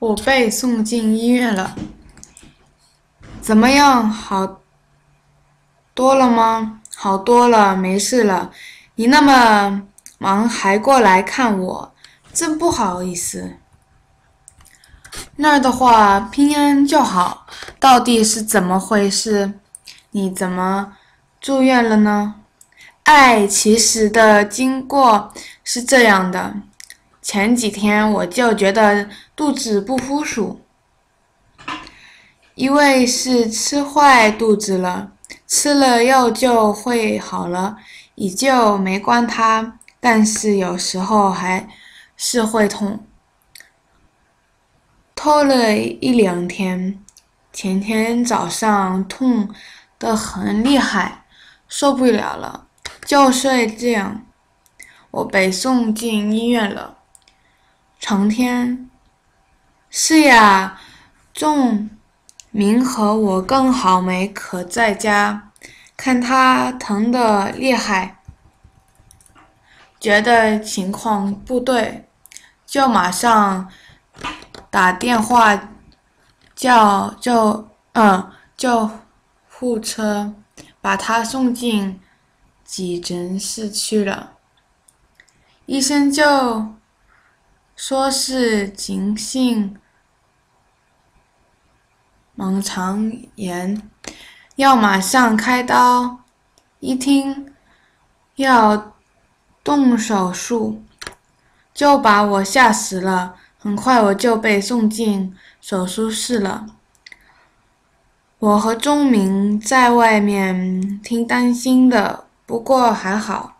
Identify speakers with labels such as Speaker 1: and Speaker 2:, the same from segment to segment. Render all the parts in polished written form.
Speaker 1: 我被送进医院了，怎么样？好多了吗？好多了，没事了。你那么忙还过来看我，真不好意思。那儿的话，平安就好。到底是怎么回事？你怎么住院了呢？其实的经过是这样的，前几天我就觉得肚子不舒服，因为是吃坏肚子了，吃了药就会好了，也就没管它，但是有时候还是会痛，痛了一两天，前天早上痛得很厉害，受不了了，就睡这样，我被送进医院了。长天，是呀，仲明和我刚好没可在家，看他疼得厉害，觉得情况不对，就马上打电话救护车，把他送进急诊室去了。医生就说是急性盲肠炎，要马上开刀。一听要动手术，就把我吓死了。很快我就被送进手术室了。我和钟明在外面挺担心的，不过还好，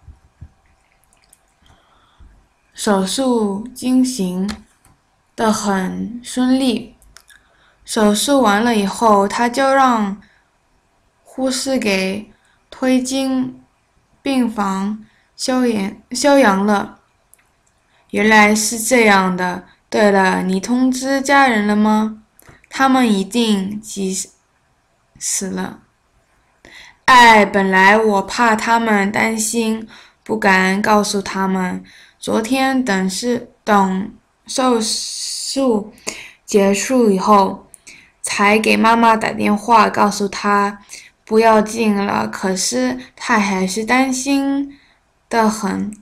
Speaker 1: 手术进行得很顺利。手术完了以后，他就让护士给推进病房休养了。原来是这样的。对了，你通知家人了吗？他们一定急死了。本来我怕他们担心，不敢告诉他们。昨天等手术结束以后，才给妈妈打电话告诉她不要紧了，可是她还是担心得很，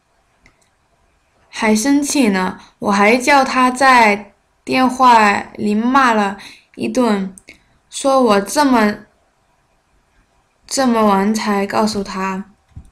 Speaker 1: 还生气呢。我还叫她在电话里骂了一顿，说我这么晚才告诉她。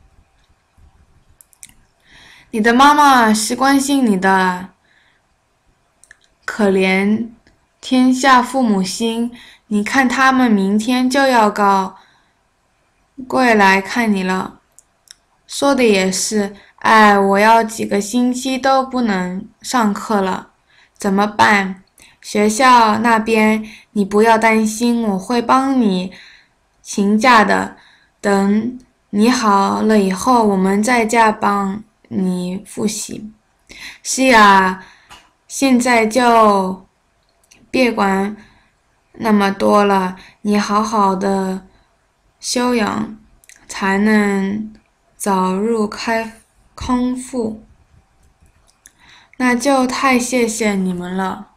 Speaker 1: 你的妈妈是关心你的，可怜天下父母心。你看他们明天就要过来看你了。说的也是，我要几个星期都不能上课了，怎么办？学校那边你不要担心，我会帮你请假的。等你好了以后，我们在家帮你复习。是呀，现在就别管那么多了，你好好的休养，才能早日康复。那就太谢谢你们了。